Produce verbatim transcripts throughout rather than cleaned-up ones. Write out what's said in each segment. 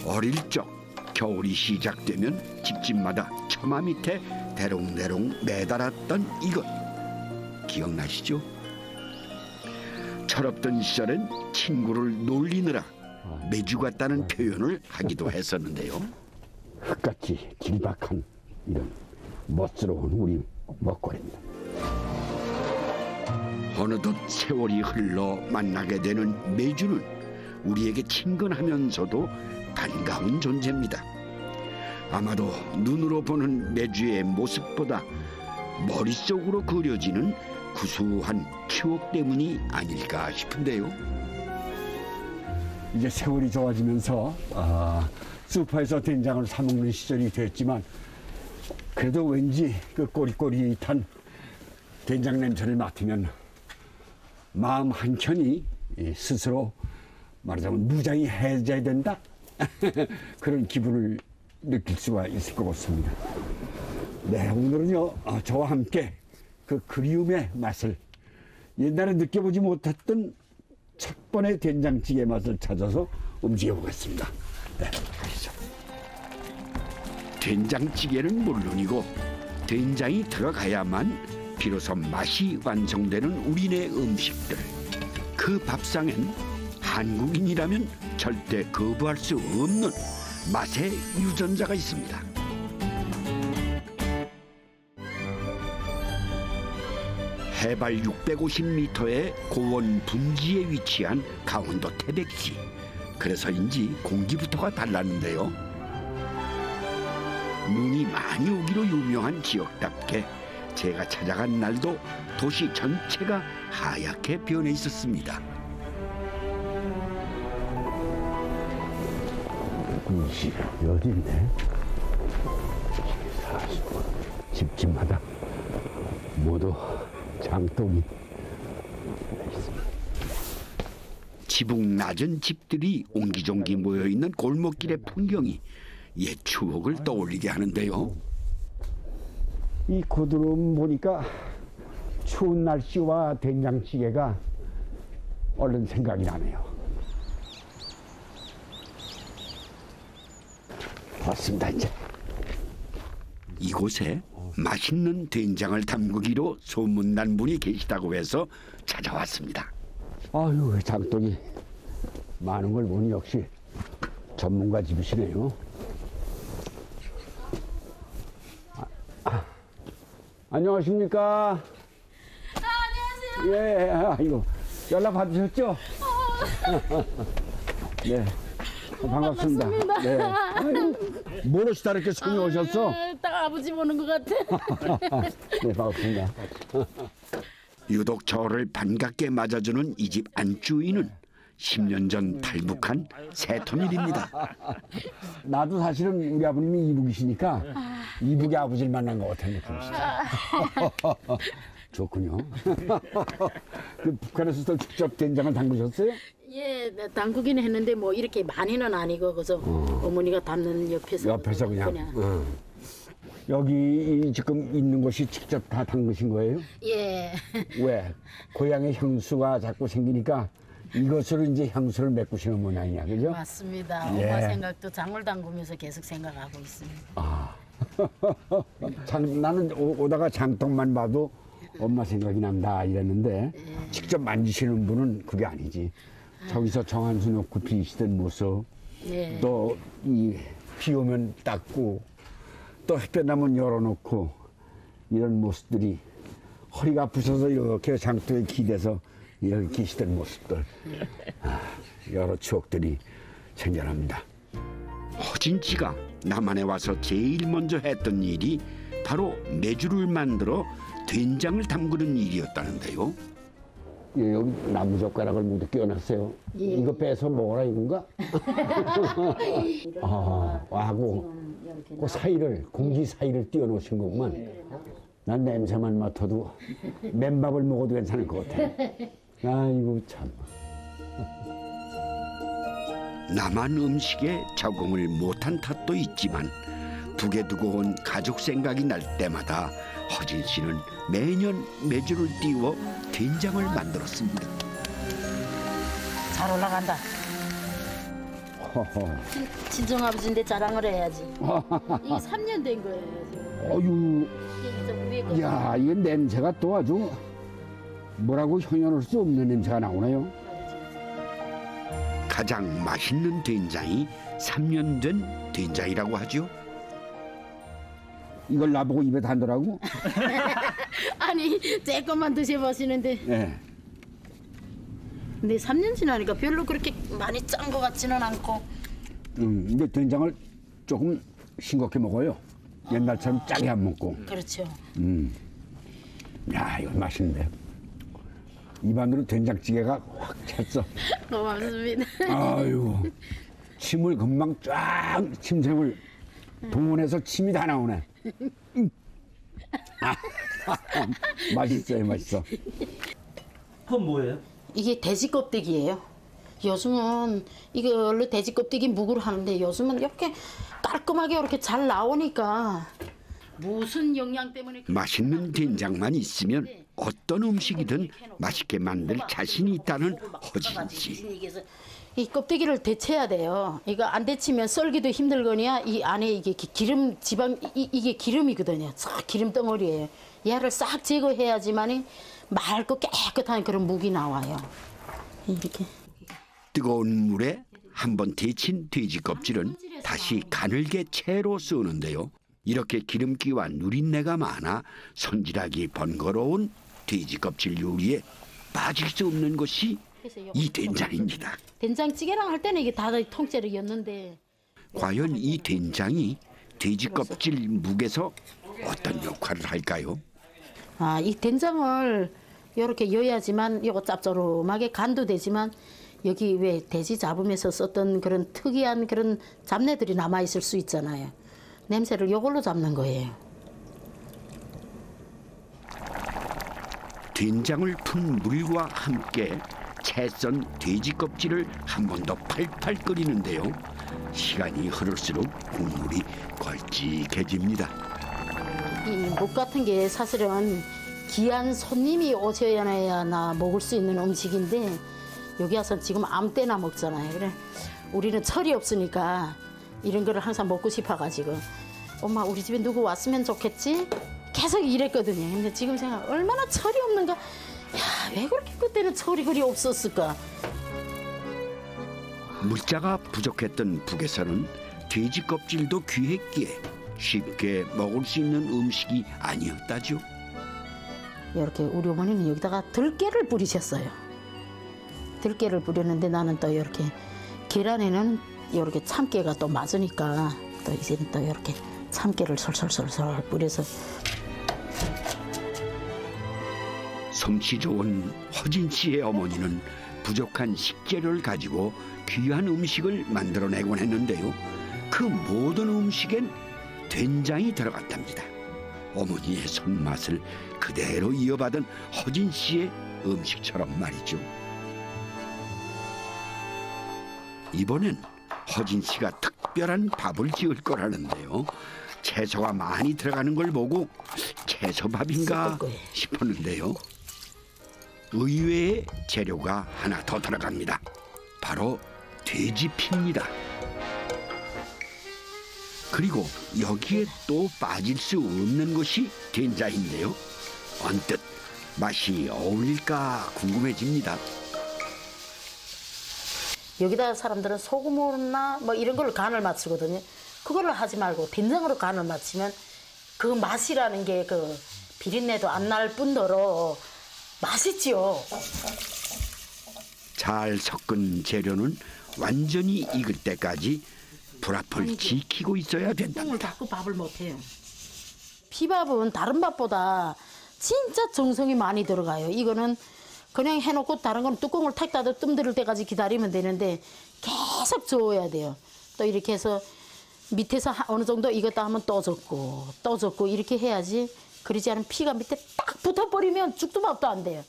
어릴 적 겨울이 시작되면 집집마다 처마 밑에 대롱대롱 매달았던 이것 기억나시죠? 철없던 시절엔 친구를 놀리느라 매주 같다는 표현을 하기도 했었는데요. 흙같이 길박한 이런 멋스러운 우리 먹거리입니다. 어느덧 세월이 흘러 만나게 되는 매주는 우리에게 친근하면서도 반가운 존재입니다. 아마도 눈으로 보는 매주의 모습보다 머릿속으로 그려지는 구수한 추억 때문이 아닐까 싶은데요. 이제 세월이 좋아지면서 아, 슈퍼에서 된장을 사 먹는 시절이 됐지만 그래도 왠지 그 꼬릿꼬릿한 된장 냄새를 맡으면 마음 한켠이 스스로 말하자면 무장이 해제된다 그런 기분을 느낄 수가 있을 것 같습니다. 네, 오늘은요 저와 함께 그 그리움의 맛을 옛날에 느껴보지 못했던 첫 번의 된장찌개 맛을 찾아서 움직여 보겠습니다. 네, 가시죠. 된장찌개는 물론이고 된장이 들어가야만 비로소 맛이 완성되는 우리네 음식들. 그 밥상엔 한국인이라면 절대 거부할 수 없는 맛의 유전자가 있습니다. 해발 육백오십 미터의 고원 분지에 위치한 강원도 태백시. 그래서인지 공기부터가 달랐는데요. 눈이 많이 오기로 유명한 지역답게 제가 찾아간 날도 도시 전체가 하얗게 변해 있었습니다. 군시 여기 있네. 사십 분 집집마다 모두 장독이 있습니다. 지붕 낮은 집들이 옹기종기 모여있는 골목길의 풍경이 옛 추억을 떠올리게 하는데요. 이 고드름 보니까 추운 날씨와 된장찌개가 얼른 생각이 나네요. 왔습니다 이제. 이곳에 맛있는 된장을 담그기로 소문난 분이 계시다고 해서 찾아왔습니다. 아유, 장독이 많은 걸 보니 역시 전문가 집이시네요. 아, 아. 안녕하십니까? 아, 안녕하세요. 예, 아이고 연락 받으셨죠? 네, 반갑습니다. 반갑습니다. 네. 아유, 모르시다 이렇게 손이 아, 오셨어? 딱 아버지 보는 것 같아. 네, 반갑습니다. 유독 저를 반갑게 맞아주는 이 집 안주인은 십 년 전 탈북한 새토밀입니다. 나도 사실은 우리 아버님이 이북이시니까 이북의 아버지를 만난 것 같은 느낌이시죠. 좋군요. 그 북한에서도 직접 된장을 담그셨어요? 예, 담그기는 했는데 뭐 이렇게 많이는 아니고 그래서 어. 어머니가 담는 옆에서 옆에서 그냥. 그냥. 어. 여기 지금 있는 곳이 직접 다 담그신 거예요? 예. 왜? 고향의 향수가 자꾸 생기니까 이것으로 이제 향수를 메꾸시는 모양이야, 그죠? 맞습니다. 예. 엄마 생각도 작물 담그면서 계속 생각하고 있습니다. 아, 장, 나는 오, 오다가 장독만 봐도 엄마 생각이 난다 이랬는데 예. 직접 만지시는 분은 그게 아니지. 저기서 정한수 놓고 비시던 모습, 예. 또 이 비 오면 닦고 또 햇볕 나면 열어놓고 이런 모습들이 허리가 부서서 이렇게 장독에 기대서 이렇게 계시던 모습들, 아, 여러 추억들이 생겨납니다. 허진씨가 남한에 와서 제일 먼저 했던 일이 바로 메주를 만들어 된장을 담그는 일이었다는데요. 예, 여기 나무젓가락을 모두 끼워놨어요. 예. 이거 빼서 먹어라 이건가? 아, 하고 그 사이를, 공기 사이를 띄워놓으신 거구만. 난 냄새만 맡아도 맨밥을 먹어도 괜찮을 것 같아. 아이고 참. 남한 음식에 적응을 못한 탓도 있지만 두개 두고 온 가족 생각이 날 때마다 허진 씨는 매년 메주를 띄워 된장을 만들었습니다. 잘 올라간다. 허허. 친, 친정아버지인데 자랑을 해야지. 이게 삼 년 된 거예요 지금. 어유, 이게 좀 위에 거. 야, 이 냄새가 또 아주 뭐라고 형용할 수 없는 냄새가 나오네요. 가장 맛있는 된장이 삼 년 된 된장이라고 하죠. 이걸 나보고 입에 단더라고? 아니 제 것만 드셔보시는데 네. 근데 삼 년 지나니까 별로 그렇게 많이 짠 것 같지는 않고. 음, 근데 된장을 조금 싱겁게 먹어요. 옛날처럼 짜게 안 먹고. 그렇죠. 음. 야, 이거 맛있는데. 입안으로 된장찌개가 확 찼어. 고맙습니다. 아유, 침을 금방 쫙 침샘을 동원해서 침이 다 나오네. 음. 아, 맛있어요, 맛있어. 그건 뭐예요? 이게 돼지 껍데기예요. 요즘은 이걸로 돼지 껍데기 묵을 하는데 요즘은 이렇게 깔끔하게 이렇게 잘 나오니까 무슨 영양 때문에 맛있는 된장만 있으면 어떤 음식이든 맛있게 만들 자신이 있다는 허진 씨. 이 껍데기를 데쳐야 돼요. 이거 안 데치면 썰기도 힘들거니와 이 안에 이게 기- 기름 지방 이, 이게 기름이거든요. 싹 기름 덩어리예요. 얘를 싹 제거해야지만이 맑고 깨끗한 그런 묵이 나와요. 이렇게. 뜨거운 물에 한번 데친 돼지 껍질은 다시 가늘게 채로 쓰는데요. 이렇게 기름기와 누린내가 많아 손질하기 번거로운 돼지 껍질 요리에 빠질 수 없는 것이 이 된장입니다. 된장찌개랑 할 때는 이게 다 통째로였는데 과연 이 된장이 돼지 껍질 묵에서 어떤 역할을 할까요? 아, 이 된장을 이렇게 여야지만 이거 짭조름하게 간도 되지만 여기 왜 돼지 잡으면서 썼던 그런 특이한 그런 잡내들이 남아 있을 수 있잖아요. 냄새를 이걸로 잡는 거예요. 된장을 푼 물과 함께 채 썬 돼지 껍질을 한 번 더 팔팔 끓이는데요. 시간이 흐를수록 국물이 걸쭉해집니다. 이 묵 같은 게 사실은 귀한 손님이 오셔야나 먹을 수 있는 음식인데 여기 와서 지금 아무 때나 먹잖아요. 그래 우리는 철이 없으니까 이런 거를 항상 먹고 싶어가지고 엄마 우리 집에 누구 왔으면 좋겠지? 계속 이랬거든요. 근데 지금 생각 얼마나 철이 없는가. 야, 왜 그렇게 그때는 철이 그리 없었을까? 물자가 부족했던 북에서는 돼지 껍질도 귀했기에 쉽게 먹을 수 있는 음식이 아니었다죠. 이렇게 우리 어머니는 여기다가 들깨를 뿌리셨어요. 들깨를 뿌렸는데 나는 또 이렇게 계란에는 이렇게 참깨가 또 맞으니까 또 이제는 또 이렇게 참깨를 솔솔솔솔 뿌려서. 솜씨 좋은 허진 씨의 어머니는 부족한 식재료를 가지고 귀한 음식을 만들어내곤 했는데요. 그 모든 음식엔 된장이 들어갔답니다. 어머니의 손맛을 그대로 이어받은 허진 씨의 음식처럼 말이죠. 이번엔 허진 씨가 특별한 밥을 지을 거라는데요. 채소가 많이 들어가는 걸 보고 채소밥인가 싶었는데요. 의외의 재료가 하나 더 들어갑니다. 바로 돼지피입니다. 그리고 여기에 또 빠질 수 없는 것이 된장인데요. 언뜻 맛이 어울릴까 궁금해집니다. 여기다 사람들은 소금이나 뭐 이런 걸로 간을 맞추거든요. 그걸로 하지 말고 된장으로 간을 맞추면 그 맛이라는 게 그 비린내도 안 날 뿐더러 맛있지요. 잘 섞은 재료는 완전히 익을 때까지 불 앞을 지키고 있어야 뚜껑을 된답니다. 닫고 밥을 못해요. 피밥은 다른 밥보다 진짜 정성이 많이 들어가요. 이거는 그냥 해놓고 다른 건 뚜껑을 탁 닫아 뜸 들을 때까지 기다리면 되는데 계속 저어야 돼요. 또 이렇게 해서 밑에서 어느 정도 익었다 하면 또 젓고 또 젓고 이렇게 해야지. 그러지 않으면 피가 밑에 딱 붙어버리면 죽도 밥도 안 돼요.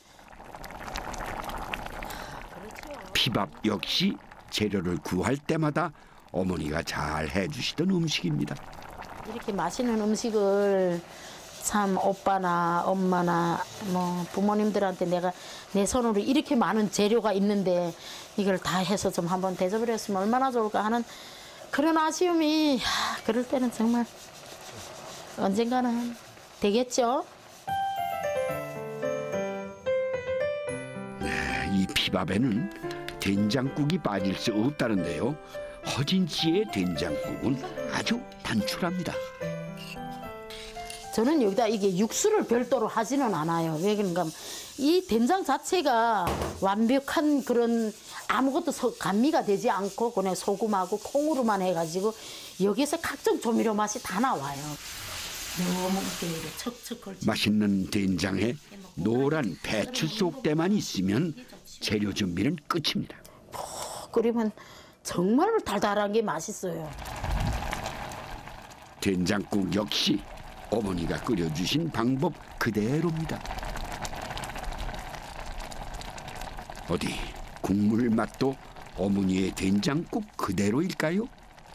피밥 역시 재료를 구할 때마다 어머니가 잘 해주시던 음식입니다. 이렇게 맛있는 음식을 참 오빠나 엄마나 뭐 부모님들한테 내가 내 손으로 이렇게 많은 재료가 있는데 이걸 다 해서 좀 한번 대접을 했으면 얼마나 좋을까 하는 그런 아쉬움이 야, 그럴 때는 정말 언젠가는 되겠죠. 네, 이 피밥에는 된장국이 빠질 수 없다는데요. 허진 씨의 된장국은 아주 단출합니다. 저는 여기다 이게 육수를 별도로 하지는 않아요. 왜 그런가 하면 이 된장 자체가 완벽한 그런 아무것도 소, 감미가 되지 않고 그냥 소금하고 콩으로만 해가지고 여기서 각종 조미료 맛이 다 나와요. 너무 이렇게 척척 걸쳐. 맛있는 된장에 노란 배추 쏙대만 있으면 재료 준비는 끝입니다. 끓이면 정말 달달한 게 맛있어요. 된장국 역시 어머니가 끓여주신 방법 그대로입니다. 어디 국물 맛도 어머니의 된장국 그대로일까요?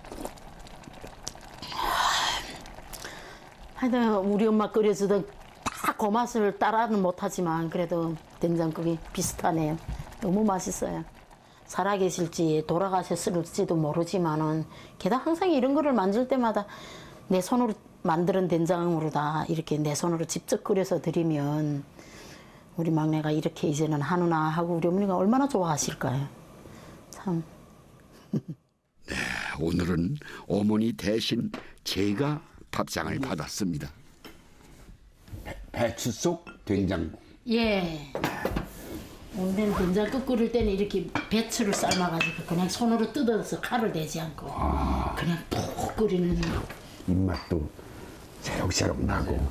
하여튼 우리 엄마 끓여주던 다 그 맛을 따라는 못하지만 그래도 된장국이 비슷하네요. 너무 맛있어요. 살아계실지 돌아가셨을지도 모르지만은 게다가 항상 이런 거를 만들 때마다 내 손으로 만드는 된장으로 다 이렇게 내 손으로 직접 끓여서 드리면 우리 막내가 이렇게 이제는 하누나 하고 우리 어머니가 얼마나 좋아하실까요? 참. 네, 오늘은 어머니 대신 제가 밥상을 받았습니다. 배, 배추 속 된장국. 예. 오늘 된장국 끓일 때는 이렇게 배추를 삶아가지고 그냥 손으로 뜯어서 칼을 대지 않고 아. 그냥 푹 끓이는. 입맛도 새록새록 나고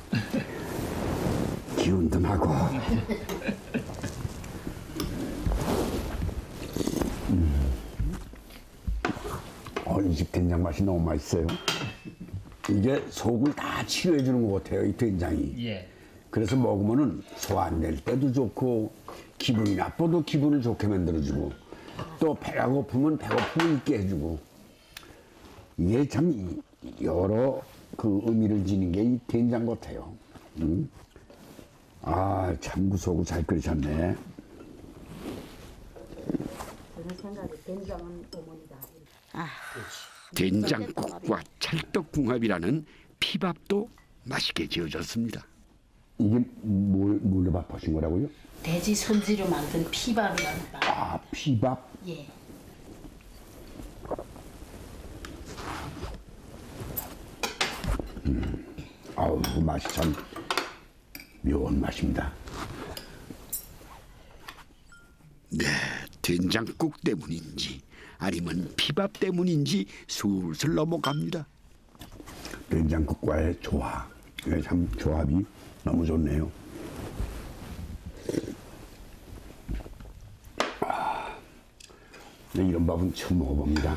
기운도 나고. 음. 어, 이 집 된장 맛이 너무 맛있어요. 이게 속을 다 치료해 주는 것 같아요, 이 된장이. 예. 그래서 먹으면은 소 안 낼 때도 좋고 기분이 나빠도 기분을 좋게 만들어주고 또 배가 고프면 배고픔을 잊게 해주고 이게 참 여러 그 의미를 지닌 게 이 된장 같아요. 음? 아, 참 구수하고 잘 끓이셨네. 저는 생각에 된장은 어머니다. 아, 된장국과 찰떡궁합이라는 피밥도 맛있게 지어졌습니다. 이게 뭘, 뭘로 밥하신 거라고요? 돼지 선지로 만든 피밥이라는 밥. 아, 피밥? 예. 음, 아우, 그 맛이 참 묘한 맛입니다. 네, 된장국 때문인지 아니면 피밥 때문인지 술술 넘어갑니다. 된장국과의 조합, 이게 참 조합이 너무 좋네요. 아, 네, 이런 밥은 처음 먹어봅니다.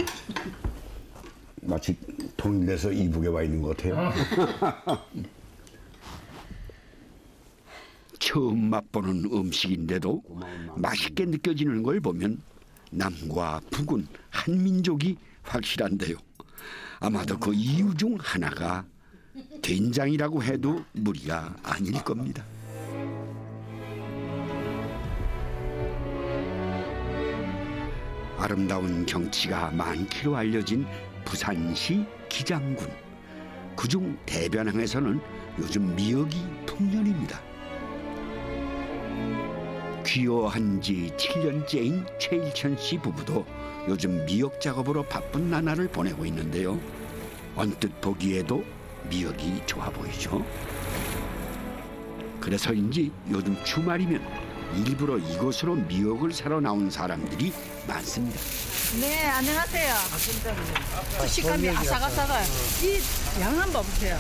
마치 통일돼서 이북에 와 있는 것 같아요. 처음 맛보는 음식인데도 맛있게 느껴지는 걸 보면 남과 북은 한 민족이 확실한데요. 아마도 그 이유 중 하나가 된장이라고 해도 무리가 아닐 겁니다. 아름다운 경치가 많기로 알려진 부산시 기장군. 그중 대변항에서는 요즘 미역이 풍년입니다. 귀화한 지 칠 년째인 최일천 씨 부부도 요즘 미역 작업으로 바쁜 나날을 보내고 있는데요. 언뜻 보기에도 미역이 좋아 보이죠. 그래서인지 요즘 주말이면 일부러 이곳으로 미역을 사러 나온 사람들이 많습니다. 네, 안녕하세요. 아, 식감이 아삭아삭해요. 이 양 한번 보세요.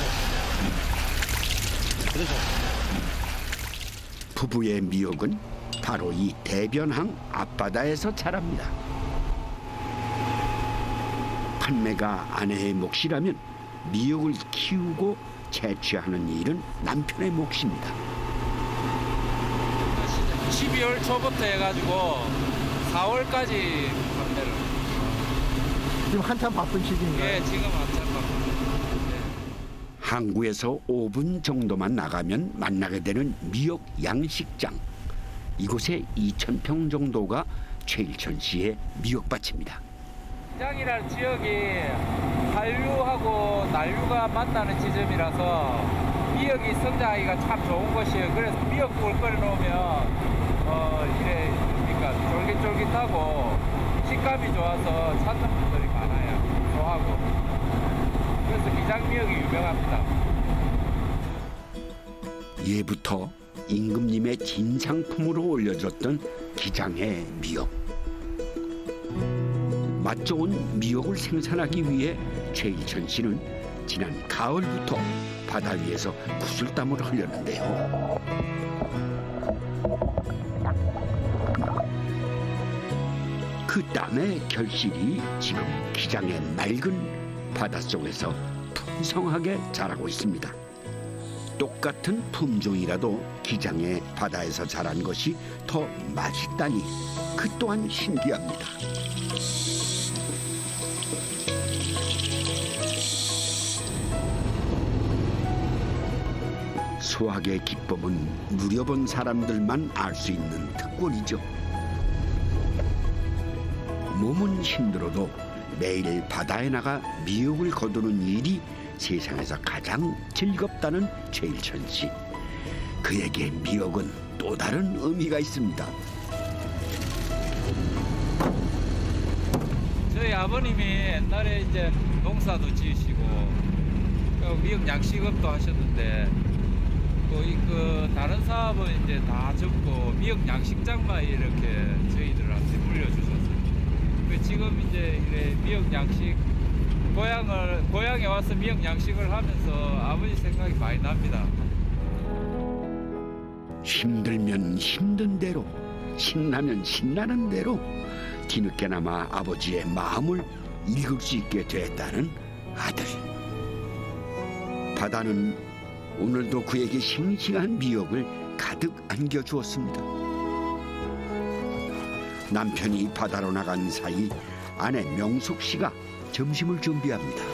부부의 미역은 바로 이 대변항 앞바다에서 자랍니다. 판매가 아내의 몫이라면 미역을 키우고 채취하는 일은 남편의 몫입니다. 십이월 초부터 해가지고 사월까지 판매를. 지금 한참 바쁜 시기인가요? 예, 지금 한참 바쁩니다. 항구에서 오 분 정도만 나가면 만나게 되는 미역 양식장. 이곳에 이천 평 정도가 최일천 씨의 미역밭입니다. 기장이라는 지역이 한류하고 난류가 만나는 지점이라서 미역이 성장하기가 참 좋은 곳이에요. 그래서 미역국을 끓여놓으면 어 이래 그러니까 쫄깃쫄깃하고 식감이 좋아서 찾는 분들이 많아요. 좋아하고. 그래서 기장미역이 유명합니다. 예부터 임금님의 진상품으로 올려줬던 기장의 미역. 맛 좋은 미역을 생산하기 위해 최일천 씨는 지난 가을부터 바다 위에서 구슬땀을 흘렸는데요. 그 땀의 결실이 지금 기장의 맑은 바닷속에서 풍성하게 자라고 있습니다. 똑같은 품종이라도 기장의 바다에서 자란 것이 더 맛있다니 그 또한 신기합니다. 수확의 기법은 누려본 사람들만 알 수 있는 특권이죠. 몸은 힘들어도 매일 바다에 나가 미역을 거두는 일이 세상에서 가장 즐겁다는 최일천 씨. 그에게 미역은 또 다른 의미가 있습니다. 저희 아버님이 옛날에 이제 농사도 지으시고 미역 양식업도 하셨는데 그 다른 사업은 이제 다 접고 미역 양식장만 이렇게 저희들한테 물려주셨어요. 지금 이제 이래 미역 양식 고향을 고향에 와서 미역 양식을 하면서 아버지 생각이 많이 납니다. 힘들면 힘든 대로, 신나면 신나는 대로 뒤늦게나마 아버지의 마음을 읽을 수 있게 됐다는 아들. 바다는 오늘도 그에게 싱싱한 미역을 가득 안겨주었습니다. 남편이 바다로 나간 사이 아내 명숙 씨가 점심을 준비합니다.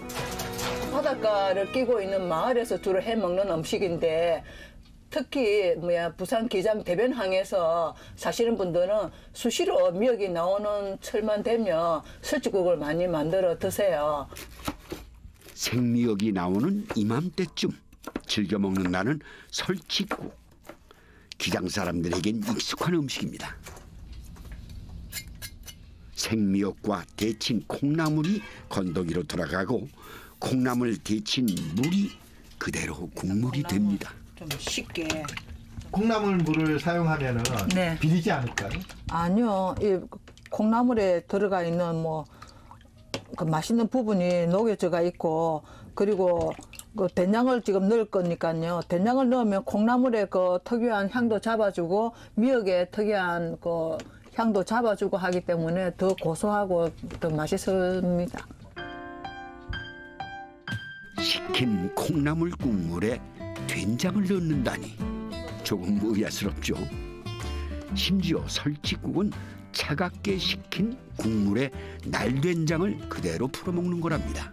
바닷가를 끼고 있는 마을에서 주로 해먹는 음식인데 특히 뭐야 부산 기장 대변항에서 사시는 분들은 수시로 미역이 나오는 철만 되면 설치국을 많이 만들어 드세요. 생미역이 나오는 이맘때쯤 즐겨 먹는다는 설치국. 기장 사람들에겐 익숙한 음식입니다. 생미역과 데친 콩나물이 건더기로 들어가고 콩나물 데친 물이 그대로 국물이 됩니다. 좀 쉽게. 콩나물 물을 사용하면은 네. 비리지 않을까요? 아니요. 이 콩나물에 들어가 있는 뭐 그 맛있는 부분이 녹여져가 있고 그리고 그 된장을 지금 넣을 거니까요. 된장을 넣으면 콩나물의 그 특유한 향도 잡아주고 미역의 특이한 그 향도 잡아주고 하기 때문에 더 고소하고 더 맛있습니다. 식힌 콩나물 국물에 된장을 넣는다니 조금 의아스럽죠. 심지어 설치국은 차갑게 식힌 국물에 날된장을 그대로 풀어먹는 거랍니다.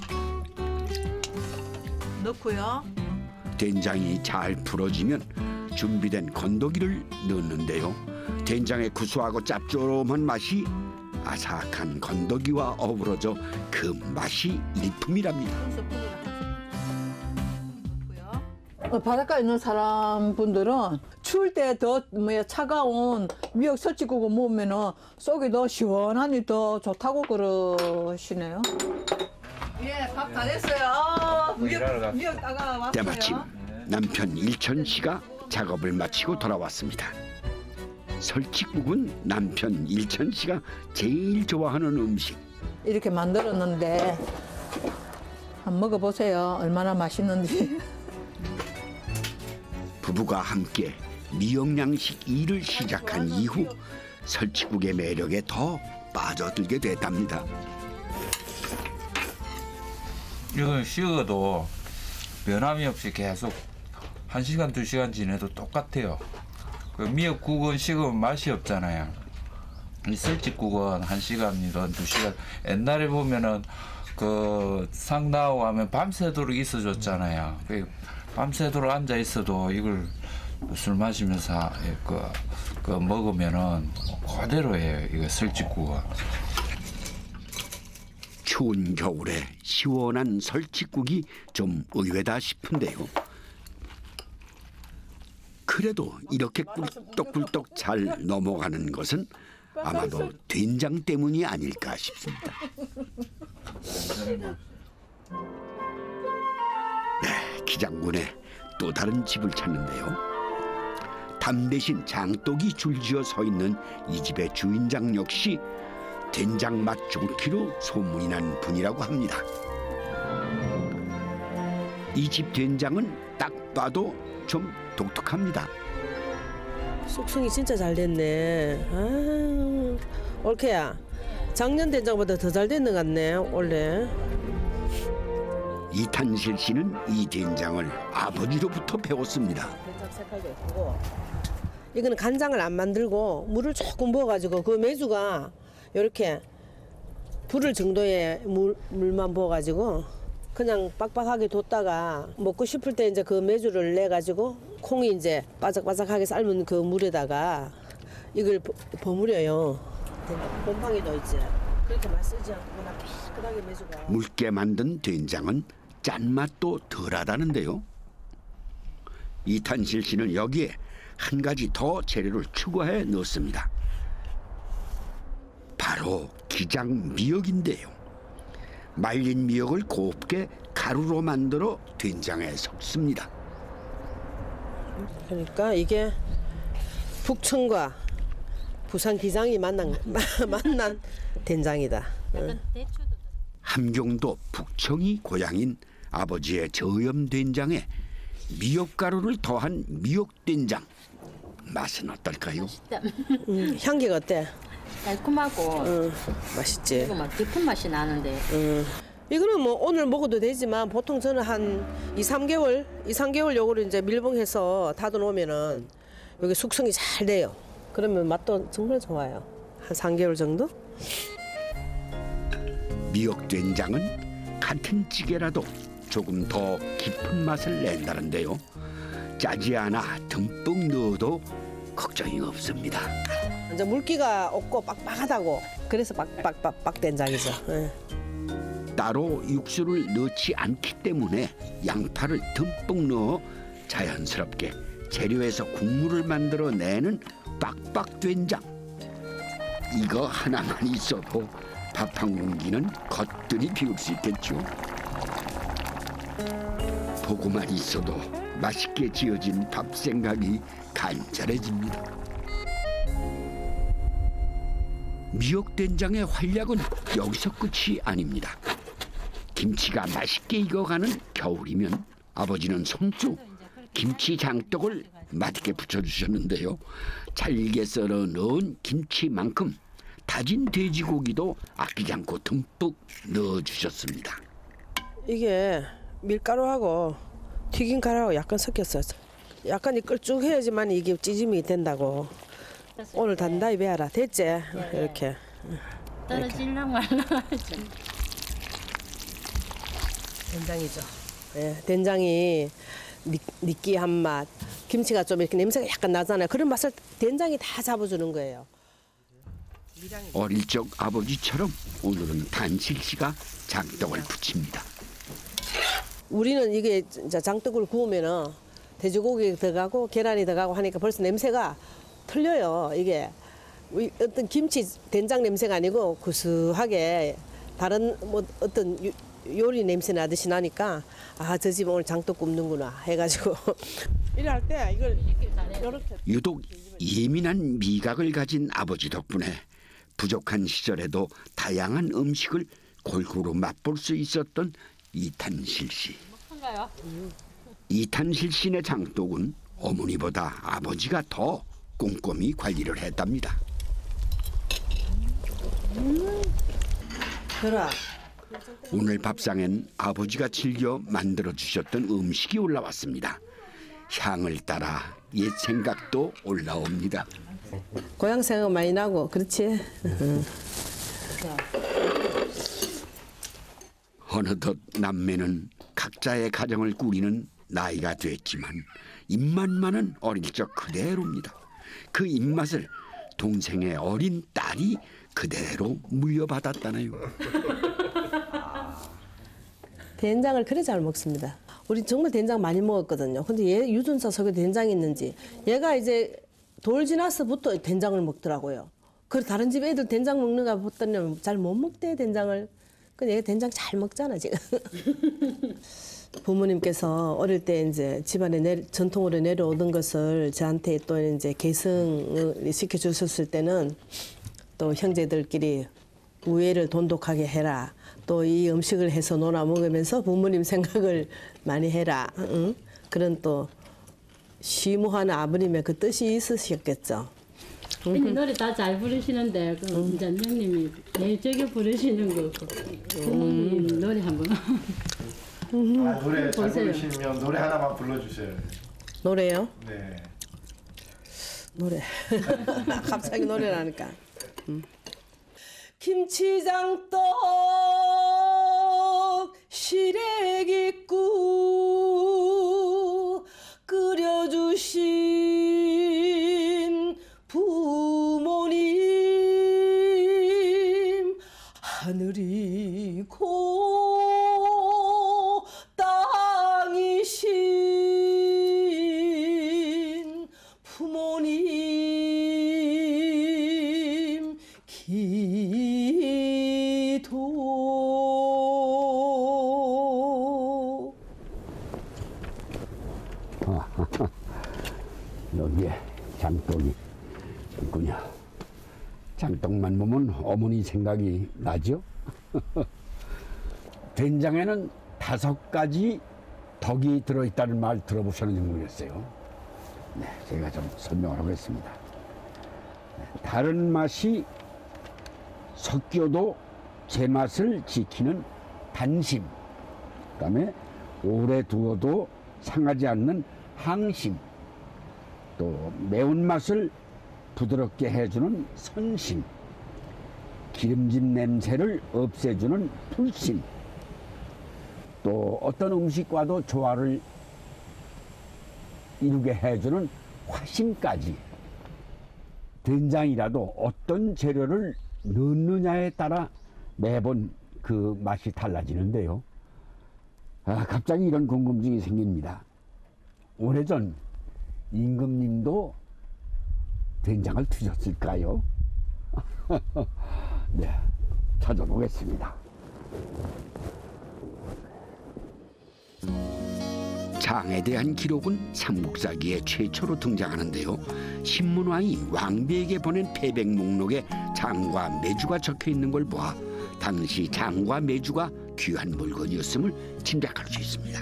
넣고요. 된장이 잘 풀어지면 준비된 건더기를 넣는데요. 된장의 구수하고 짭조름한 맛이 아삭한 건더기와 어우러져 그 맛이 일품이랍니다. 바닷가에 있는 사람 분들은 추울 때 더 뭐야 차가운 미역 설치국을 먹으면은 속이 더 시원하니 더 좋다고 그러시네요. 예, 밥 다 됐어요. 미역, 미역 따가 왔어요. 때마침 남편 일천 씨가 작업을 마치고 돌아왔습니다. 설치국은 남편 일천 씨가 제일 좋아하는 음식. 이렇게 만들었는데 한번 먹어보세요. 얼마나 맛있는지. 부부가 함께 미역 양식 일을 시작한 이후 설치국의 매력에 더 빠져들게 됐답니다. 이건 식어도 변함이 없이 계속 한 시간, 두 시간 지내도 똑같아요. 그 미역국은 식으면 맛이 없잖아요. 이 설치국은 한 시간이든 두 시간. 옛날에 보면은 그 상나오 하면 밤새도록 있어줬잖아요. 그 밤새도록 앉아 있어도 이걸 술 마시면서 그, 그 먹으면은 그대로예요. 이거 설치국은. 추운 겨울에 시원한 설치국이 좀 의외다 싶은데요. 그래도 이렇게 꿀떡꿀떡 잘 넘어가는 것은 아마도 된장 때문이 아닐까 싶습니다. 네, 기장군의 또 다른 집을 찾는데요. 담 대신 장독이 줄지어 서 있는 이 집의 주인장 역시 된장 맛 좋기로 소문이 난 분이라고 합니다. 이 집 된장은 딱 봐도 좀 독특합니다. 숙성이 진짜 잘 됐네. 아, 올케야. 작년 된장보다 더 잘 됐는 것 같네, 원래. 이탄실 씨는 이 된장을 아버지로부터 배웠습니다. 된장 색깔도 예쁘고. 이거는 간장을 안 만들고 물을 조금 부어가지고 그 메주가 이렇게 부를 정도의 물, 물만 부어가지고 그냥 빡빡하게 뒀다가 먹고 싶을 때 이제 그 메주를 내가지고 콩이 이제 바삭바삭하게 삶은 그 물에다가 이걸 버, 버무려요. 곰팡이도 이제 그렇게 맛쓰지 않고 그냥 깨끗하게 메주가. 묽게 만든 된장은 짠맛도 덜하다는데요. 이탄실 씨는 여기에 한 가지 더 재료를 추가해 넣습니다. 바로 기장 미역인데요. 말린 미역을 곱게 가루로 만들어 된장에 섞습니다. 그러니까 이게 북청과 부산 기장이 만난 만난 된장이다. 응. 함경도 북청이 고향인 아버지의 저염 된장에 미역가루를 더한 미역된장. 맛은 어떨까요? 음, 향기가 어때? 달콤하고 응, 맛있지. 그리고 막 깊은 맛이 나는데. 응. 이거는 뭐 오늘 먹어도 되지만 보통 저는 한 이, 삼 개월, 이, 삼 개월 요거를 이제 밀봉해서 닫아 놓으면은 여기 숙성이 잘 돼요. 그러면 맛도 정말 좋아요. 한 삼 개월 정도? 미역된장은 같은 찌개라도 조금 더 깊은 맛을 낸다는데요. 짜지 않아 듬뿍 넣어도 걱정이 없습니다. 이제 물기가 없고 빡빡하다고. 그래서 빡빡빡빡 된장이죠. 네. 따로 육수를 넣지 않기 때문에 양파를 듬뿍 넣어 자연스럽게 재료에서 국물을 만들어내는 빡빡 된장. 이거 하나만 있어도 밥 한 공기는 거뜬히 비울 수 있겠죠. 보고만 있어도 맛있게 지어진 밥 생각이 간절해집니다. 미역된장의 활약은 여기서 끝이 아닙니다. 김치가 맛있게 익어가는 겨울이면 아버지는 손수 김치 장떡을 맛있게 부쳐주셨는데요. 잘게 썰어 넣은 김치만큼 다진 돼지고기도 아끼지 않고 듬뿍 넣어주셨습니다. 이게 밀가루하고 튀긴 가루하고 약간 섞였어요. 약간 끌쭉해야지만 이게 찌짐이 된다고. 오늘 단단히 배워라. 됐지? 이렇게. 떨어질랑 말라. 된장이죠. 예, 된장이 느, 느끼한 맛. 김치가 좀 이렇게 냄새가 약간 나잖아요. 그런 맛을 된장이 다 잡아주는 거예요. 어릴 적 아버지처럼 오늘은 단실 씨가 장떡을 부칩니다. 우리는 이게 이제 장떡을 구우면은 돼지고기 들어가고 계란이 들어가고 하니까 벌써 냄새가 틀려요. 이게 어떤 김치 된장 냄새가 아니고 구수하게 다른 뭐 어떤 요, 요리 냄새 나듯이 나니까 아, 저 집 오늘 장떡 굽는구나 해가지고 일할 때 이걸 이렇게 유독 예민한 미각을 가진 아버지 덕분에 부족한 시절에도 다양한 음식을 골고루 맛볼 수 있었던 이탄실 씨. 이탄실 씨네 장독은 어머니보다 아버지가 더 꼼꼼히 관리를 했답니다. 그래. 오늘 밥상엔 아버지가 즐겨 만들어주셨던 음식이 올라왔습니다. 향을 따라 옛 생각도 올라옵니다. 고향 생각 많이 나고 그렇지. 응. 어느덧 남매는 각자의 가정을 꾸리는 나이가 됐지만 입맛만은 어릴 적 그대로입니다. 그 입맛을 동생의 어린 딸이 그대로 물려받았다네요. 된장을 그래 잘 먹습니다. 우리 정말 된장 많이 먹었거든요. 근데 얘 유전자 속에 된장이 있는지 얘가 이제 돌 지나서부터 된장을 먹더라고요. 그리고 다른 집 애들 된장 먹는가 봤더니 잘 못 먹대 된장을. 근데 얘가 된장 잘 먹잖아 지금. 부모님께서 어릴 때 이제 집안에 내, 전통으로 내려오던 것을 저한테 또 이제 계승을 시켜주셨을 때는 또 형제들끼리 우애를 돈독하게 해라. 또 이 음식을 해서 놀아 먹으면서 부모님 생각을 많이 해라. 응? 그런 또 시무하는 아버님의 그 뜻이 있으셨겠죠. 근데 노래 다 잘 부르시는데 그 음. 이제 형님이 매일 저기 부르시는 거 부모님 음. 노래 한번 음. 아, 노래 잘 보세요. 부르시면 노래 하나만 불러주세요. 노래요? 네. 노래. 갑자기 노래라니까. 음. 김치장떡 시래기국 끓여주신 부모님 하늘이고 땅이신 부모님 기도. 여기에 장떡이 있군요. 장떡만 보면 어머니 생각이 나죠? 된장에는 다섯 가지 덕이 들어있다는 말 들어보셨는지 모르겠어요. 네, 제가 좀 설명을 하겠습니다. 네, 다른 맛이 섞여도 제맛을 지키는 단심, 그 다음에 오래 두어도 상하지 않는 항심, 또 매운맛을 부드럽게 해주는 선심, 기름진 냄새를 없애주는 풀심, 또 어떤 음식과도 조화를 이루게 해주는 화심까지. 된장이라도 어떤 재료를 넣느냐에 따라 매번 그 맛이 달라지는데요. 아, 갑자기 이런 궁금증이 생깁니다. 오래전 임금님도 된장을 드셨을까요? 네, 찾아보겠습니다. 장에 대한 기록은 삼국사기에 최초로 등장하는데요. 신문왕이 왕비에게 보낸 패백 목록에 장과 매주가 적혀 있는 걸 보아 당시 장과 매주가 귀한 물건이었음을 짐작할 수 있습니다.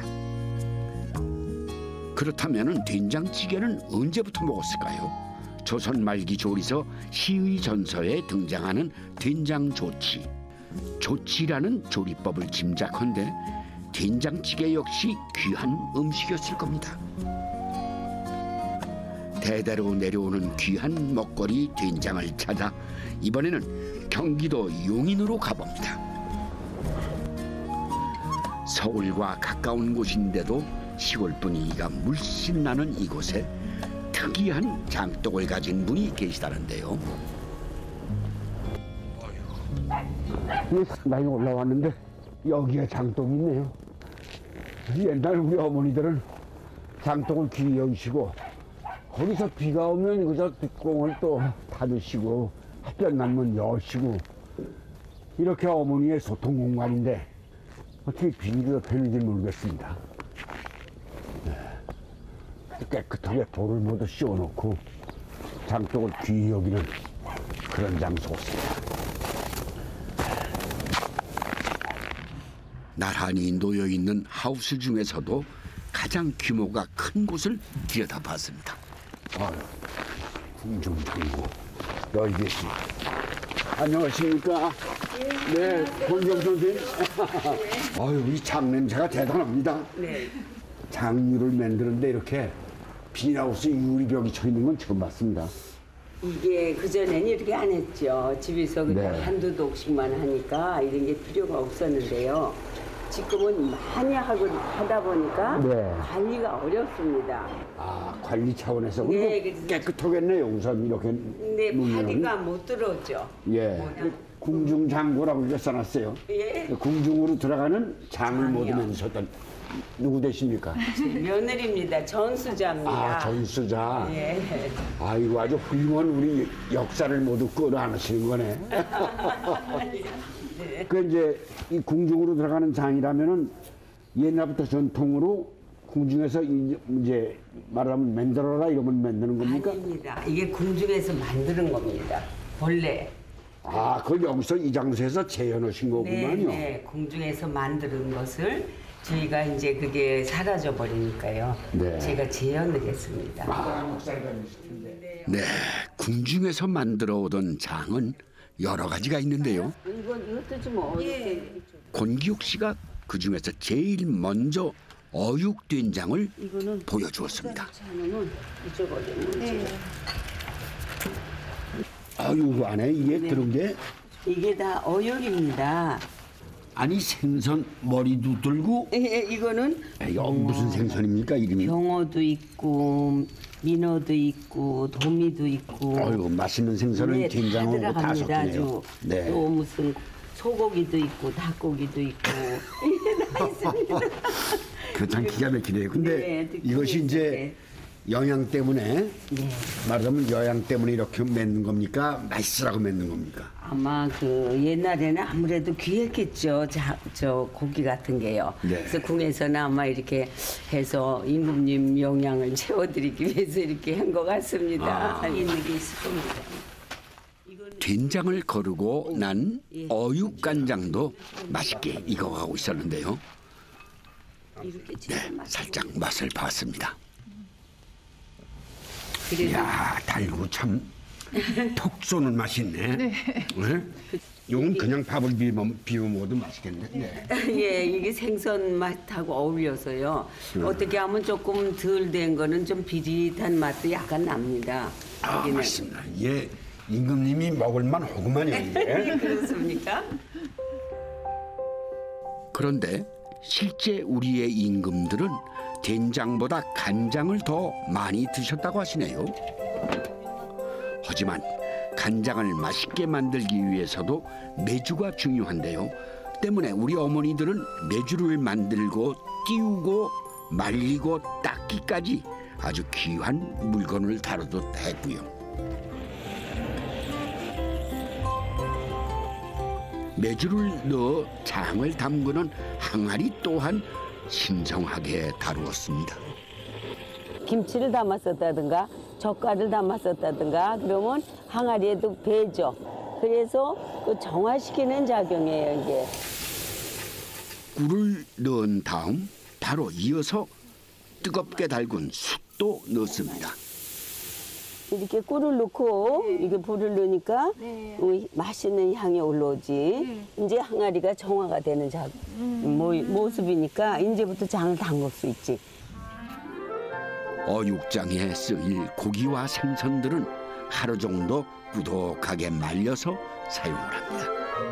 그렇다면 된장찌개는 언제부터 먹었을까요? 조선 말기 조리서 시의 전서에 등장하는 된장조치. 조치라는 조리법을 짐작한데 된장찌개 역시 귀한 음식이었을 겁니다. 대대로 내려오는 귀한 먹거리 된장을 찾아 이번에는 경기도 용인으로 가봅니다. 서울과 가까운 곳인데도 시골 분위기가 물씬 나는 이곳에 특이한 장독을 가진 분이 계시다는데요. 이 상당히 올라왔는데 여기에 장독이 있네요. 옛날 우리 어머니들은 장독을 귀히 여기시고 거기서 비가 오면 그저 뚜껑을 또 닫으시고 햇볕 나면 여시고 이렇게 어머니의 소통 공간인데 어떻게 비닐이 펴는지 모르겠습니다. 네. 깨끗하게 돌을 모두 씌워놓고 장독을 귀히 여기는 그런 장소였습니다. 나란히 놓여있는 하우스 중에서도 가장 규모가 큰 곳을 들여다봤습니다. 아유, 궁좀 들고 여기 계십니다. 안녕하십니까? 네, 권경 선생님. 아유, 이 장 냄새가 대단합니다. 네. 장류를 만드는데 이렇게 비닐하우스 유리벽이 쳐 있는 건 처음 봤습니다. 이게 그전에는 이렇게 안 했죠. 집에서 그냥 네. 한두 독씩만 하니까 이런 게 필요가 없었는데요. 지금은 많이 하고 하다 보니까 네. 관리가 어렵습니다. 아, 관리 차원에서 네, 그리고 그래서- 깨끗하겠네요. 우선 이렇게 근데 놓으면. 파리가 못 들어오죠. 예. 궁중장고라고 이렇게 써놨어요. 예. 궁중으로 들어가는 장을 모두면서 누구 되십니까? 며느리입니다. 전수자입니다. 아, 전수자. 예. 아이고, 아주 훌륭한 우리 역사를 모두 끌어안으시는 거네. 그 이제 이 궁중으로 들어가는 장이라면은 옛날부터 전통으로 궁중에서 이제 말하면 만들어라 이러면 만드는 겁니까? 아닙니다. 이게 궁중에서 만드는 겁니다. 본래. 아, 그걸 여기서 이 장소에서 재현하신 네, 거구만요. 네. 궁중에서 만드는 것을 저희가 이제 그게 사라져 버리니까요. 네. 제가 재현을 했습니다. 네, 궁중에서 만들어 오던 장은 여러 가지가 있는데요. 이건 이것도 좀 어렵게. 권기욱 씨가 그 중에서 제일 먼저 어육된장을 이거는 보여주었습니다. 하면은 잊어버리는 네. 아, 요 안에 이게 네. 들은 게 이게 다 어육입니다. 아니 생선 머리도 들고 예, 이거는 아, 이거 무슨 생선입니까 이름이? 병어도 있고 민어도 있고 도미도 있고. 아이고 맛있는 생선은 네, 된장하고 다 다 들어갑니다. 섞이네요. 아주. 네. 또 무슨 소고기도 있고 닭고기도 있고 이게 다 있습니다. 그참 기가 막히네요. 근데 네, 이것이 이제 영양 때문에 네. 말하자면 영양 때문에 이렇게 맺는 겁니까? 맛있으라고 맺는 겁니까? 아마 그 옛날에는 아무래도 귀했겠죠. 자, 저 고기 같은 게요. 네. 그래서 궁에서는 아마 이렇게 해서 임금님 영양을 채워드리기 위해서 이렇게 한 것 같습니다. 아. 있는 게 있을 겁니다. 된장을 거르고 난 예. 어육간장도 맛있게 익어가고 있었는데요. 이렇게 네, 살짝 맛을 봤습니다. 그래서 이야, 달고 참 톡 쏘는 맛이 있네. 네. 이건 그냥 밥을 비벼, 비벼 먹어도 맛있겠네. 네. 예, 이게 생선 맛하고 어울려서요. 어떻게 하면 조금 덜 된 거는 좀 비릿한 맛도 약간 납니다. 아, 여기는. 맞습니다. 예, 임금님이 먹을만 하구만요, 이게. 그렇습니까? 그런데 실제 우리의 임금들은 된장보다 간장을 더 많이 드셨다고 하시네요. 하지만 간장을 맛있게 만들기 위해서도 메주가 중요한데요. 때문에 우리 어머니들은 메주를 만들고 띄우고 말리고 닦기까지 아주 귀한 물건을 다루듯 했고요. 메주를 넣어 장을 담그는 항아리 또한 신성하게 다루었습니다. 김치를 담았었다든가 젓갈을 담았었다든가 그러면 항아리에도 배죠. 그래서 그 정화시키는 작용이에요, 이게. 꿀을 넣은 다음 바로 이어서 뜨겁게 달군 숯도 넣습니다. 이렇게 꿀을 넣고 이게 불을 넣으니까 네. 어, 맛있는 향이 올라오지. 네. 이제 항아리가 정화가 되는 작, 모, 모습이니까 이제부터 장을 담글 수 있지. 어육장에 쓰일 고기와 생선들은 하루 정도 꾸덕하게 말려서 사용을 합니다.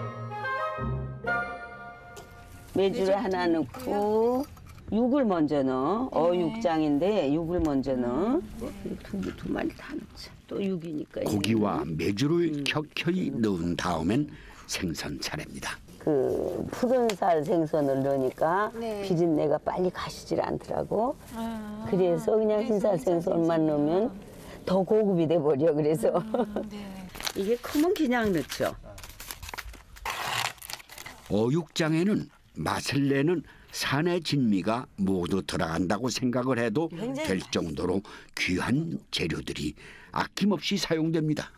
메주를 하나 넣고 육을 먼저 넣어. 어육장인데 육을 먼저 넣어. 두, 두 마리 다 넣자. 또 육이니까. 고기와 메주를 켜켜이 넣은 다음엔 생선 차례입니다. 그 푸른 살 생선을 넣으니까 네. 비린내가 빨리 가시질 않더라고. 아, 그래서 그냥 흰살 생선만 넣으면 더 고급이 돼버려. 그래서 네. 이게 크면 그냥 넣죠. 어육장에는 맛을 내는 산의 진미가 모두 들어간다고 생각을 해도 될 정도로 귀한 재료들이 아낌없이 사용됩니다.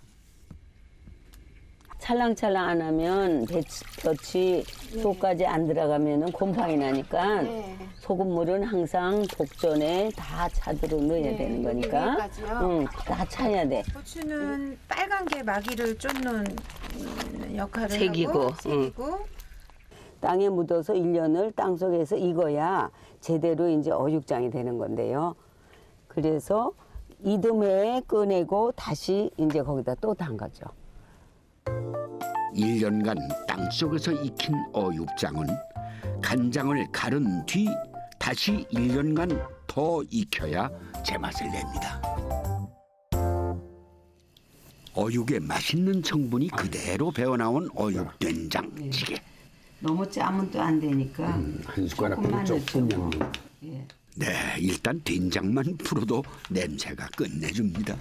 찰랑찰랑 안 하면 배치, 볕이 속까지 안 들어가면 곰팡이 나니까 네. 소금물은 항상 복전에 다 차도록 넣어야 네, 되는 여기 거니까. 위에까지요? 응, 다 차야 돼. 고추는 빨간 게 마귀를 쫓는 음, 역할을 색이고, 하고 색이고 땅에 묻어서 일 년을 땅속에서 익어야 제대로 이제 어육장이 되는 건데요. 그래서 이듬해 꺼내고 다시 이제 거기다 또 담가죠. 일 년간 땅속에서 익힌 어육장은 간장을 갈은 뒤 다시 일 년간 더 익혀야 제맛을 냅니다. 어육의 맛있는 성분이 그대로 배어나온 어육된장찌개. 너무 짜면 또 안 되니까 음, 한 숟가락보다 조금 양념. 예. 네, 일단 된장만 풀어도 냄새가 끝내줍니다.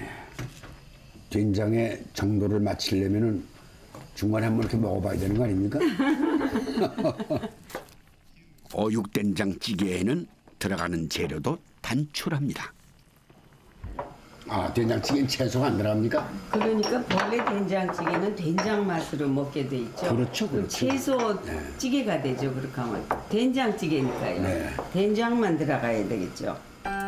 된장의 정도를 맞추려면은 중간에 한번 이렇게 먹어봐야 되는 거 아닙니까? 어육된장찌개에는 들어가는 재료도 단출합니다. 아, 된장찌개는 채소가 안 들어갑니까? 그러니까 원래 된장찌개는 된장 맛으로 먹게 돼 있죠. 그렇죠, 그렇죠. 채소 네. 찌개가 되죠. 그렇게 하면 된장찌개니까요. 네. 된장만 들어가야 되겠죠.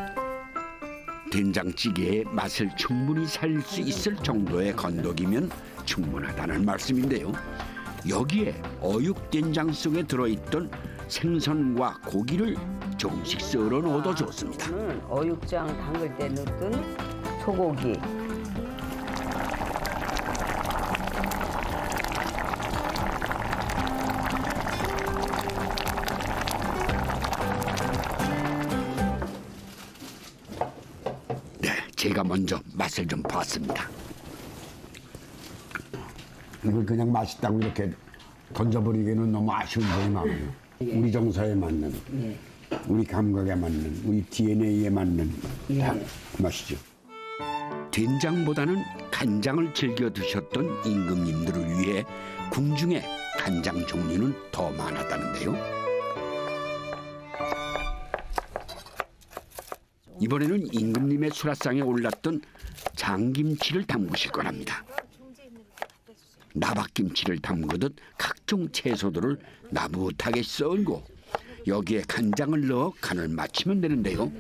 된장찌개의 맛을 충분히 살릴 수 있을 정도의 건더기면 충분하다는 말씀인데요. 여기에 어육된장 속에 들어있던 생선과 고기를 조금씩 썰어 넣어도 좋습니다. 저는 어육장 담글 때 넣었던 소고기. 네, 제가 먼저 맛을 좀 봤습니다. 이걸 그냥 맛있다고 이렇게 던져버리기에는 너무 아쉬운 점이 많아요. 우리 정서에 맞는, 예. 우리 감각에 맞는, 우리 디엔에이에 맞는 예. 다 맛이죠. 된장보다는 간장을 즐겨 드셨던 임금님들을 위해 궁중에 간장 종류는 더 많았다는데요. 이번에는 임금님의 수라상에 올랐던 장김치를 담그실 거랍니다. 나박김치를 담그듯 각종 채소들을 나붓하게 썰고 여기에 간장을 넣어 간을 맞추면 되는데요.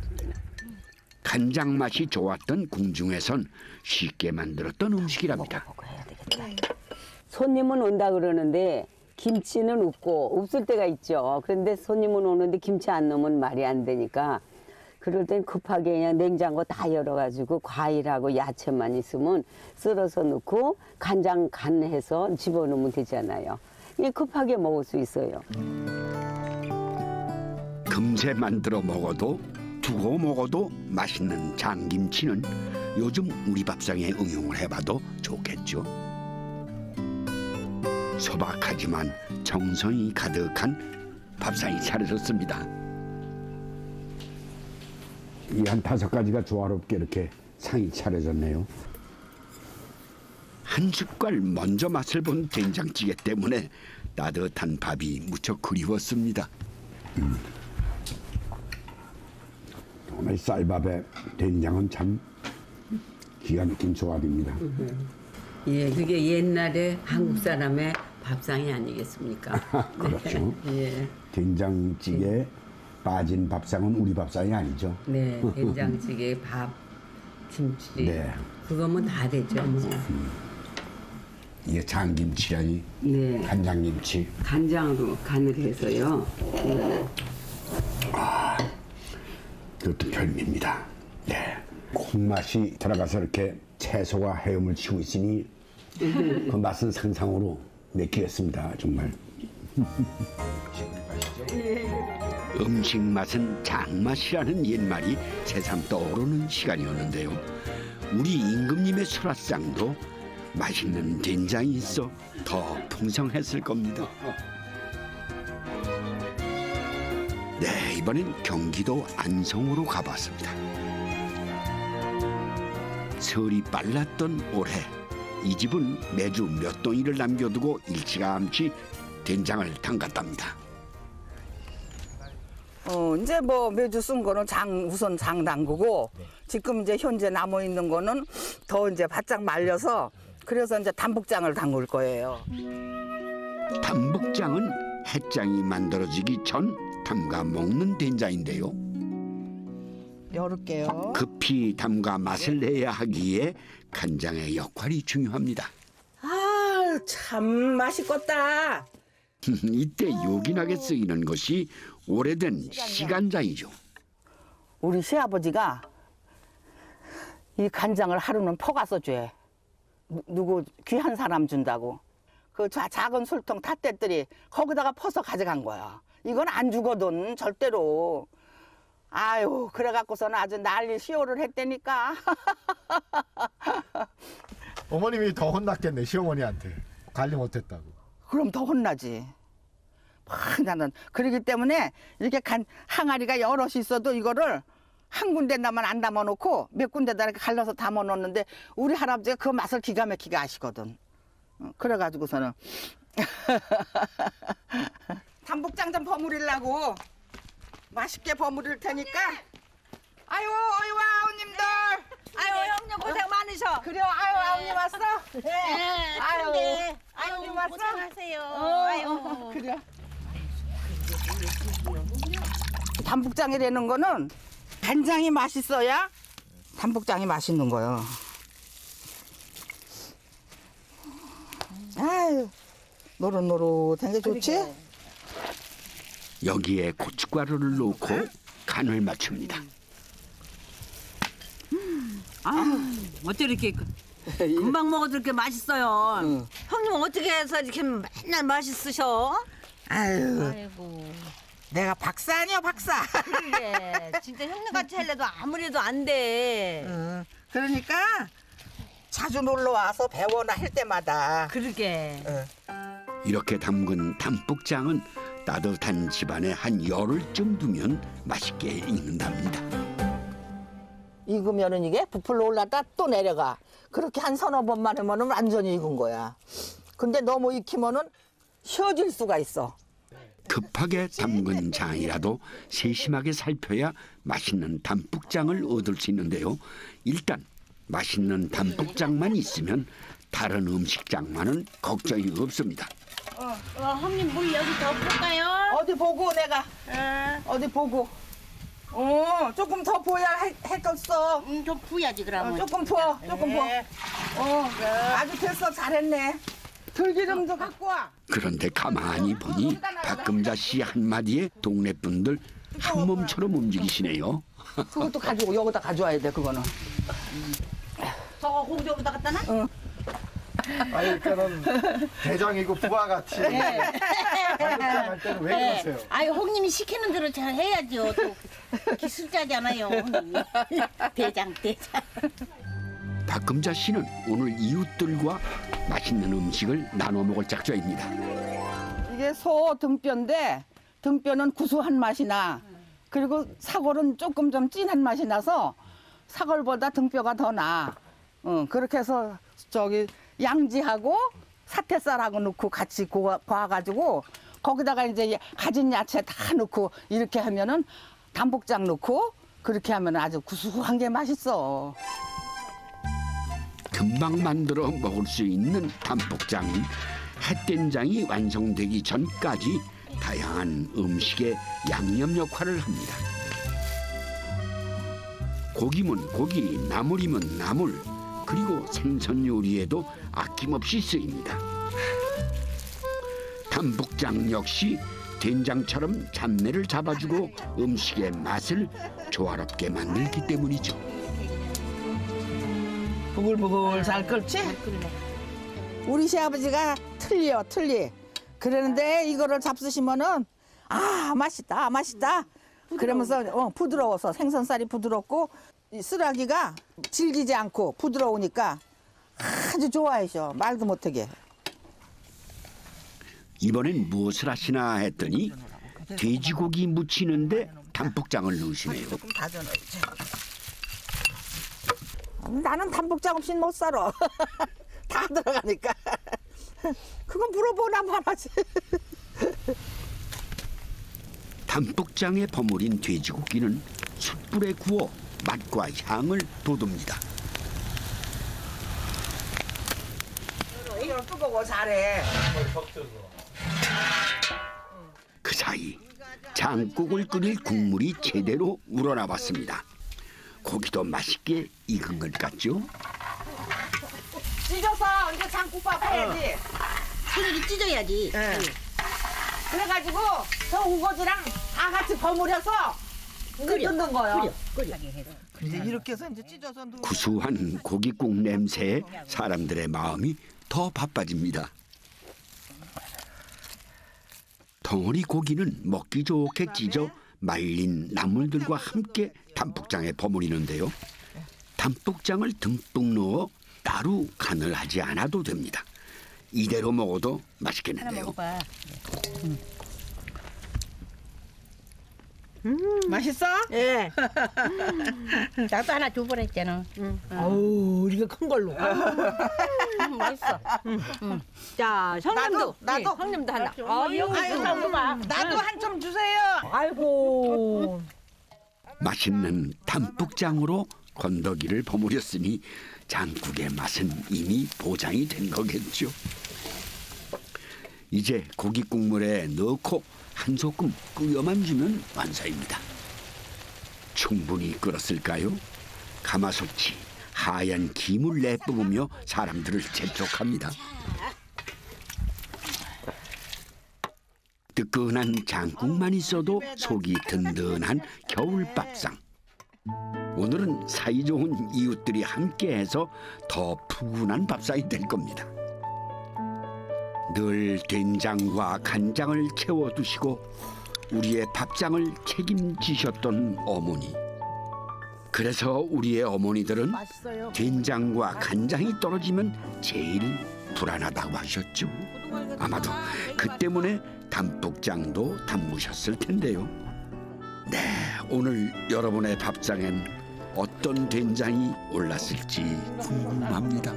간장 맛이 좋았던 궁중에선 쉽게 만들었던 음식이랍니다. 손님은 온다 그러는데 김치는 없고 없을 때가 있죠. 그런데 손님은 오는데 김치 안 넣으면 말이 안 되니까 그럴 땐 급하게 그냥 냉장고 다 열어가지고 과일하고 야채만 있으면 썰어서 넣고 간장 간해서 집어넣으면 되잖아요. 이게 급하게 먹을 수 있어요. 금세 만들어 먹어도 두고 먹어도 맛있는 장김치는 요즘 우리 밥상에 응용을 해봐도 좋겠죠. 소박하지만 정성이 가득한 밥상이 차려졌습니다. 이 한 다섯 가지가 조화롭게 이렇게 상이 차려졌네요. 한 숟갈 먼저 맛을 본 된장찌개 때문에 따뜻한 밥이 무척 그리웠습니다. 음. 정말 쌀밥에 된장은 참 기가 막힌 조합입니다. 예, 그게 옛날에 한국 사람의 밥상이 아니겠습니까? 그렇죠. 예. 된장찌개에 빠진 밥상은 우리 밥상이 아니죠. 네, 된장찌개, 밥, 김치. 네. 그거면 다 되죠. 뭐. 음. 이게 장김치라니 네. 간장김치. 간장으로 간을 해서요. 네. 아, 그것도 별미입니다. 네. 콩맛이 들어가서 이렇게 채소와 헤엄을 치고 있으니 그 맛은 상상으로 내키겠습니다. 정말. 음식 맛은 장맛이라는 옛말이 새삼 떠오르는 시간이었는데요. 우리 임금님의 수라상도 맛있는 된장이 있어 더 풍성했을 겁니다. 네, 이번엔 경기도 안성으로 가봤습니다. 설이 빨랐던 올해 이 집은 매주 몇 동이를 남겨두고 일찌감치 된장을 담갔답니다. 어, 이제 뭐 매주 쓴 거는 장, 우선 장 담그고, 지금 이제 현재 남아 있는 거는 더 이제 바짝 말려서, 그래서 이제 담복장을 담글 거예요. 담복장은 햇장이 만들어지기 전 담가 먹는 된장인데요. 열을게요. 급히 담가 맛을 내야 하기에 간장의 역할이 중요합니다. 아, 참 맛있겠다. 이때 요긴하게 쓰이는 것이 오래된 시간장이죠. 우리 시아버지가 이 간장을 하루는 퍼가서 줘. 누구 귀한 사람 준다고. 그 그 자- 작은 술통 탓대들이 거기다가 퍼서 가져간 거야. 이건 안 주거든 절대로. 아유 그래갖고서는 아주 난리 시호를 했다니까. 어머님이 더 혼났겠네 시어머니한테 관리 못했다고. 그럼 더 혼나지. 막 나는 그러기 때문에 이렇게 간 항아리가 여럿이 있어도 이거를 한 군데다만 안 담아놓고 몇 군데다 이렇게 갈라서 담아놓는데 우리 할아버지가 그 맛을 기가 막히게 아시거든. 어, 그래가지고서는 단복장 좀 버무리려고 맛있게 버무릴 테니까. 아유 어이와 아우님들. 아유 형님 고생 많으셔. 그래 아유 아우님 왔어? 네. 아유 네. 아우님 왔어? 고생하세요. 어, 아유. 그래. 단복장이라는 거는 간장이 맛있어야 단복장이 맛있는 거요. 아유 노릇노릇한 게 좋지? 여기에 고춧가루를 넣고 간을 맞춥니다. 아, 어째 이렇게 그- 금방 먹어도 이렇게 맛있어요. 형님 어떻게 해서 이렇게 맨날 맛있으셔? 아유, 아이고. 내가 박사 아니야 박사. 그래, 진짜 형님 같이 하려도 아무래도 안 돼. 응, 그러니까 자주 놀러 와서 배워나 할 때마다. 그러게. 응. 이렇게 담근 단복장은 따뜻한 집안에 한 열흘쯤 두면 맛있게 익는답니다. 익으면은 이게 부풀러 올랐다 또 내려가. 그렇게 한 서너 번만 하면은 완전히 익은 거야. 근데 너무 익히면은 쉬어질 수가 있어. 급하게 담근 장이라도 세심하게 살펴야 맛있는 단복장을 얻을 수 있는데요. 일단 맛있는 단복장만 있으면 다른 음식장만은 걱정이 없습니다. 어, 어, 형님 물 여기 더 볼까요? 어디 보고 내가. 어. 어디 보고. 어, 조금 더 보야 해, 해줬어. 음, 좀 부야지 그러면. 어, 조금 부어, 조금 부어. 네. 어, 아주 됐어, 잘했네. 들기름도 갖고 와. 그런데 가만히 보니 박금자 씨 한마디에 동네 분들 한 몸처럼 움직이시네요. 그것도 가지고 여기다 가져와야 돼, 그거는. 저거 공주보다 갖다 놔? 응. 아니 그러니까는 대장이고 부하같이 단복장 할 때는 왜 그러세요? 아유, 형님이 시키는 대로 잘 해야죠. 또 기술자잖아요, 형님이. 대장, 대장. 박금자 씨는 오늘 이웃들과 맛있는 음식을 나눠 먹을 작정입니다. 이게 소 등뼈인데 등뼈는 구수한 맛이 나. 그리고 사골은 조금 좀 진한 맛이 나서 사골보다 등뼈가 더 나. 어, 그렇게 해서 저기 양지하고 사태살하고 넣고 같이 고아, 고아가지고 거기다가 이제 가진 야채 다 넣고 이렇게 하면은 단복장 넣고 그렇게 하면 아주 구수한 게 맛있어. 금방 만들어 먹을 수 있는 단복장은 햇된장이 완성되기 전까지 다양한 음식의 양념 역할을 합니다. 고기면 고기, 나물이면 나물, 그리고 생선 요리에도 아낌없이 쓰입니다. 단복장 역시 된장처럼 잡내를 잡아주고 음식의 맛을 조화롭게 만들기 때문이죠. 부글부글 잘 끓지? 우리 시아버지가 틀려 틀리. 그러는데 이거를 잡수시면은 아 맛있다 맛있다. 그러면서 어, 부드러워서 생선살이 부드럽고 이 쓰라기가 질기지 않고 부드러우니까 아주 좋아하셔. 말도 못하게. 이번엔 무엇을 하시나 했더니 돼지고기 무치는데 단복장을 넣으시네요. 조금 다져 넣지. 나는 단복장 없이 못 살아. 다 들어가니까. 그건 물어보나 말하지. 단복장에 버무린 돼지고기는 숯불에 구워 맛과 향을 돋웁니다. 이거 뜨거워 잘해. 그 사이 장국을 끓일 국물이 제대로 우러나왔습니다. 고기도 맛있게 익은 것 같죠? 찢어서 이제 장국밥 해야지. 손으로 찢어야지. 네. 그래가지고 저 우거지랑 다 같이 버무려서 끓는 거요. 끓여. 이제 이렇게 해서 이제 찢어서 넣 구수한 고깃국 냄새에 사람들의 마음이 더 바빠집니다. 덩어리 고기는 먹기 좋게 찢어 말린 나물들과 함께 담뿍장에 버무리는데요. 담뿍장을 듬뿍 넣어 따로 간을 하지 않아도 됩니다. 이대로 먹어도 맛있겠는데요. 음, 맛있어? 예. 나도 하나 두 번 했잖아. 응. 어우, 이거 큰 걸로. 음, 맛있어. 응. 응. 자, 형님도. 나도, 나도. 예, 형님도 하나. 아유, 아유, 나도 한 점 주세요. 아이고. 맛있는 담뿍장으로 건더기를 버무렸으니 장국의 맛은 이미 보장이 된 거겠죠. 이제 고기 국물에 넣고 한 소끔 끓여만 주면 완성입니다. 충분히 끓었을까요? 가마솥이 하얀 김을 내뿜으며 사람들을 재촉합니다. 뜨끈한 장국만 있어도 속이 든든한 겨울밥상. 오늘은 사이좋은 이웃들이 함께해서 더 푸근한 밥상이 될 겁니다. 늘 된장과 간장을 채워두시고 우리의 밥상을 책임지셨던 어머니. 그래서 우리의 어머니들은 맛있어요. 된장과 간장이 떨어지면 제일 불안하다고 하셨죠. 아마도 그 때문에 담뿍장도 담그셨을 텐데요. 네, 오늘 여러분의 밥상엔 어떤 된장이 올랐을지 궁금합니다.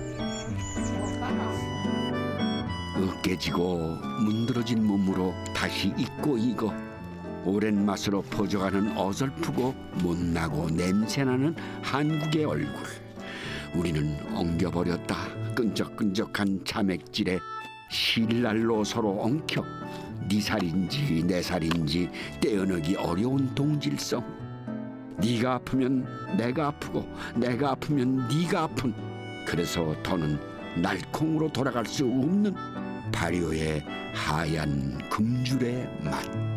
으깨지고 문드러진 몸으로 다시 잊고 익어 오랜 맛으로 퍼져가는 어설프고 못나고 냄새나는 한국의 얼굴. 우리는 엉겨버렸다. 끈적끈적한 자맥질에 실날로 서로 엉켜 네 살인지 내 살인지 떼어내기 어려운 동질성. 네가 아프면 내가 아프고 내가 아프면 네가 아픈, 그래서 더는 날콩으로 돌아갈 수 없는 발효의 하얀 금줄의 맛.